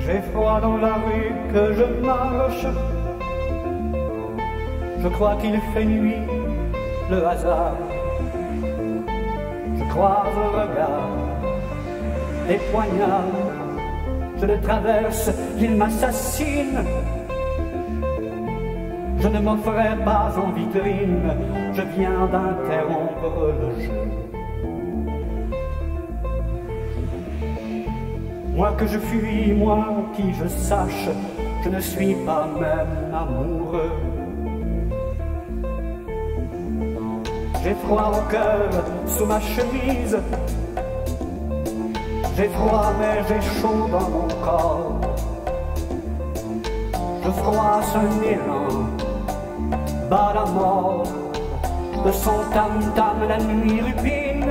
J'ai froid dans la rue que je marche. Je crois qu'il fait nuit, le hasard. Je croise le regard des poignards. Je le traverse, il m'assassine. Je ne m'offrais pas en vitrine, je viens d'interrompre le jeu. Moi que je fuis, moi qui je sache, je ne suis pas même amoureux. J'ai froid au cœur, sous ma chemise. J'ai froid mais j'ai chaud dans mon corps. Je froisse un élan, bat la mort. De son tam-tam la nuit rupine.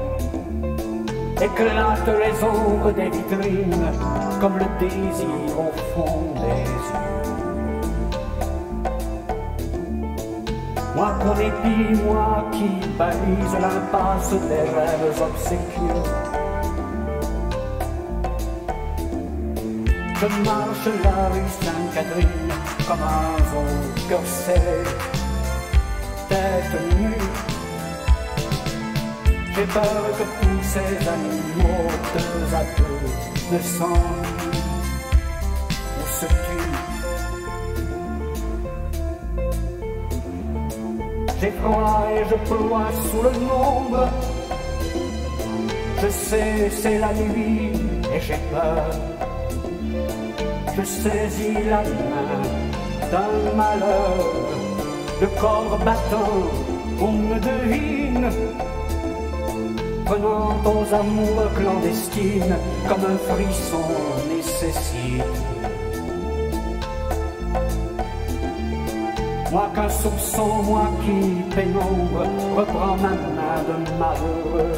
Éclate les ombres des vitrines, comme le désir au fond des yeux. Moi qu'on épie, moi qui balise l'impasse des rêves obséquieux. Je marche la rue Sainte-Catherine comme un veau, cœur serré, tête nue. J'ai peur que tous ces animaux, deux à deux, ne s'ennuient ou se tuent. J'ai froid et je ploie sous le nombre. Je sais, c'est la nuit et j'ai peur. Je saisis la main d'un malheur, le corps battant, on me devine, prenant aux amours clandestines comme un frisson nécessite. Moi qu'un soupçon, moi qui pénombre, reprend ma main de malheureux.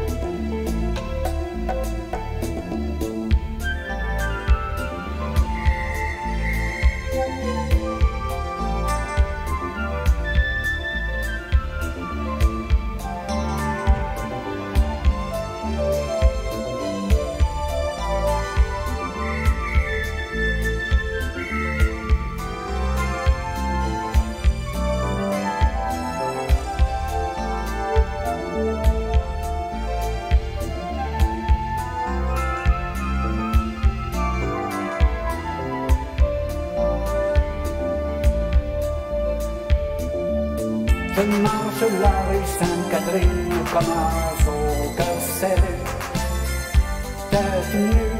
Je marche la rue Sainte-Catherine comme un veau, cœur serré, tête nue.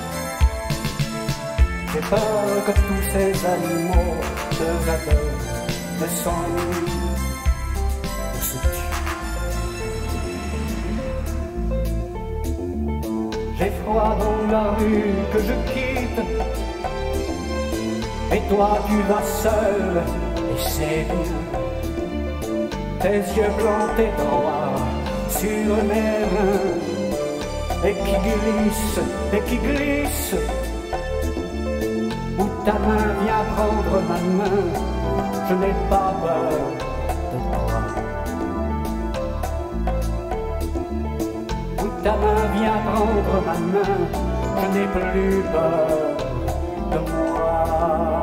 J'ai peur que tous ces animaux, deux à deux, ne s'ennuient ou se tuent. J'ai froid dans la rue que je quitte, et toi tu vas seul, et c'est bien. Tes yeux plantés droit sur mes reins, et qui glissent, où ta main vient prendre ma main, je n'ai pas peur de toi. Où ta main vient prendre ma main, je n'ai plus peur de moi.